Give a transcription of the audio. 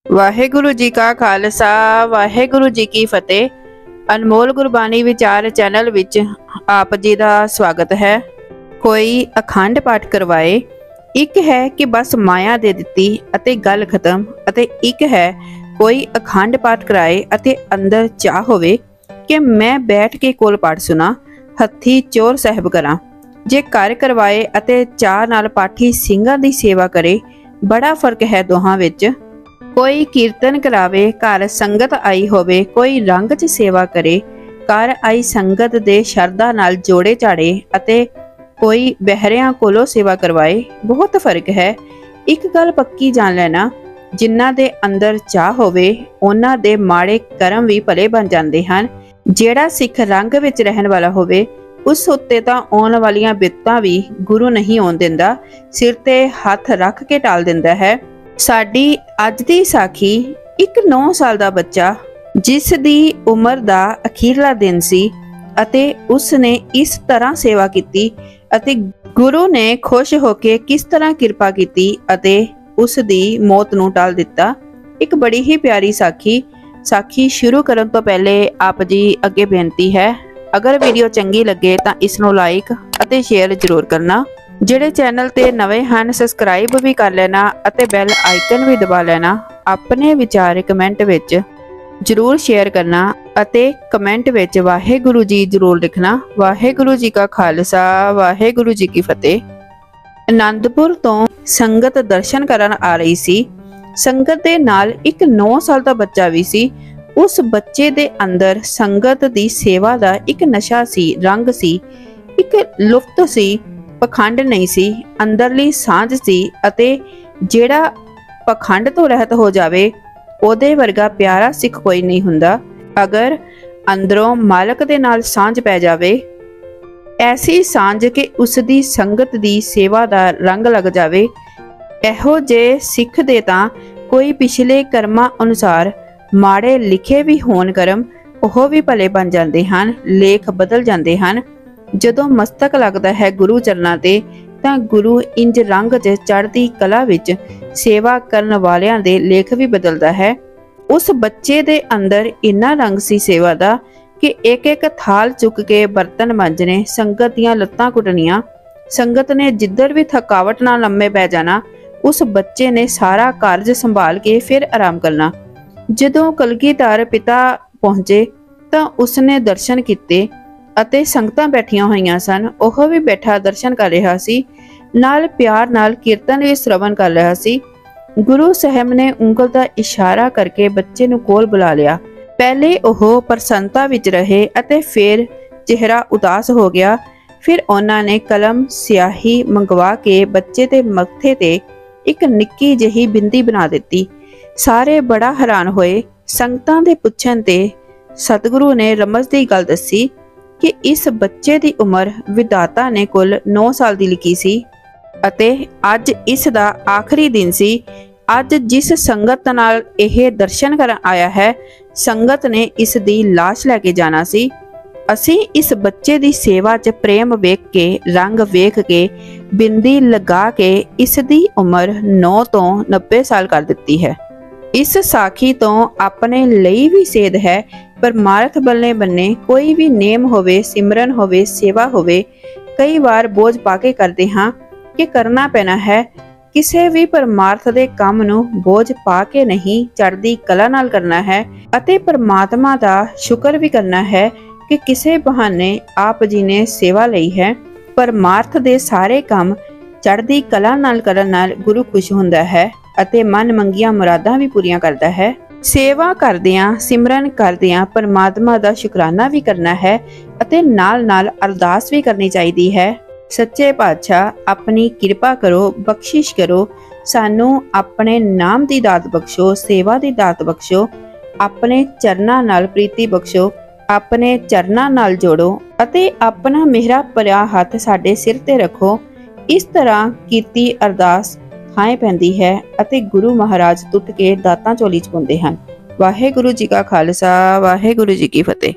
वाहेगुरु जी का खालसा वाहेगुरु जी की फतेह। अनमोल गुरबानी विचार चैनल विच आप जी का स्वागत है। कोई अखंड पाठ करवाए, एक है कि बस माया दे दिती अते गल खत्म, अते एक है कोई अखंड पाठ कराए अते अंदर चाह होवे कि मैं बैठ के कोल पाठ सुना, हथी चोर साहब करा। जे घर करवाए अते चाह नाल पाठी ਸਿੰਘਾਂ दी सेवा करे, बड़ा फर्क है दोहां विच। कोई कीर्तन करावे, घर संगत आई होवे, कोई रंग च सेवा करे, घर आई संगत दे शरदा नाल जोड़े झाड़े, अते कोई बहरियां कोलों सेवा करवाए, बहुत फर्क है। एक गल पक्की जान लेना, जिन्हां दे अंदर चाह होवे उन्हां दे माड़े करम भी भले बन जांदे हन। जेड़ा सिख रंग विच रहन वाला होवे उस उत्ते तां आउण वालियां बिपतां भी गुरु नहीं आउण दिंदा, सिर ते हथ रख के टाल दिंदा है। साडी अज दी साखी एक 9 साल दा बच्चा जिस दी उम्र दा अखीरला दिन सी अते उसने इस तरह सेवा कीती अते गुरु ने खुश होके किस तरह कृपा कीती अते उस दी मौत नूं टाल दिता। एक बड़ी ही प्यारी साखी शुरू करन तो पहले आप जी अगे बेनती है, अगर वीडियो चंगी लगे तां इस नूं लाइक अते शेयर जरूर करना। ਜਿਹੜੇ चैनल ते नवे हैं सबसक्राइब भी कर लेना अते बैल आइकन भी दबा लेना। अपने विचार कमेंट विच जरूर शेयर करना अते कमेंट विच वाहेगुरु जी जरूर लिखना। वाहेगुरु जी का खालसा वाहेगुरु जी की फतेह। आनंदपुर तो संगत दर्शन करन आ रही सी। संगत दे नाल एक 9 साल का बच्चा भी सी। उस बच्चे दे अंदर संगत दी सेवा दा एक नशा सी, रंग सी, एक लुफ्त सी, पखंड नहीं सी, अंदरली सांझ सी अते जेड़ा पखंड तो रहत हो जावे ओदे वर्गा प्यारा सिख कोई नहीं हुंदा। अगर अंदरों मालक दे नाल सांझ पै जावे, ऐसी सांझ के उस दी संगत दी सेवा दा रंग लग जावे, एहो जे सिख दे तां कोई पिछले कर्मां अनुसार माड़े लिखे भी होण करम ओह भी भले बन जांदे हन, लेख बदल जांदे हन। जदों मस्तक लगता है गुरु चरना ते तां गुरु इंज रंग च चढ़दी कला विच सेवा करन वालियां दे लेख भी बदलदा है। उस बच्चे दे अंदर इन्ना रंग सी सेवा दा कि एक एक थाल चुक के बर्तन मांजने, संगत दियां लत्तां कुटनियां, संगत ने जिधर भी थकावट नाल लम्मे पै जाना, उस बच्चे ने सारा कारज संभाल के फिर आराम करना। जदों कलगीधर पिता पहुंचे तां उसने दर्शन कीते अते संगतां बैठियां होईयां सन, ओह भी बैठा दर्शन कर रहा सी, नाल प्यार नाल कीर्तन भी श्रवण कर रहा सी। गुरु साहब ने उंगल दा इशारा करके बच्चे नूं कोल बुला लिया। पहले ओह प्रसन्नता विच रहे अते फिर चेहरा उदास हो गया। फिर उन्हां ने कलम स्याही मंगवा के बच्चे दे मत्थे ते एक निक्की जही बिंदी बना दिती। सारे बड़ा हैरान होए। संगतां दे पुछण ते सतगुरु ने रमज दी गल दसी कि इस बच्चे दी उम्र विधाता ने कुल 9 साल दी लिखी सी अते अज इस दा आखिरी दिन सी। अज जिस संगत नाल यह दर्शन करन आया है, संगत ने इस दी लाश लैके जाना सी। असी इस बच्चे दी सेवा च प्रेम वेख के, रंग वेख के, बिंदी लगा के इस दी उम्र 9 तो 90 साल कर दिती है। इस साखी तो अपने ਲਈ भी सेध है, परमार्थ बल्ले बन्ने कोई भी नेम होवे, सिमरन होवे, सेवा होवे, कई बार बोझ पाके करते हाँ कि करना पैना है। किसी भी परमार्थ दे काम नूं बोझ पाके नहीं, चढ़दी कला नाल करना है अते परमात्मा दा शुक्र भी करना है कि किसी बहाने आप जी ने सेवा लई है। परमार्थ दे सारे काम चढ़दी कला नाल करन नाल गुरु खुश हुंदा है अते मन मंगियां मुरादां भी पूरियां करदा है। सेवा करदियां, सिमरन करदियां परमात्मा दा शुकराना भी करना है अते नाल नाल अरदास भी करनी चाहिदी है। सच्चे पातशाह अपनी किरपा करो, बख्शिश करो, सानू अपने नाम दी दात बख्शो, सेवा दी दात बख्शो, अपने चरना नाल प्रीति बख्शो, अपने चरना नाल जोड़ो अते अपना मेहरा भरिया हथ साडे सिर ते रखो। इस तरह कीती अरदास थाएं पैंदी है अते गुरु महाराज टुट के दातां झोली च पाउंदे हन। वाहेगुरु जी का खालसा वाहेगुरु जी की फतेह।